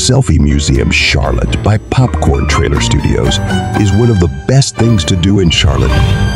Selfie Museum Charlotte by Popcorn Trailer Studios is one of the best things to do in Charlotte.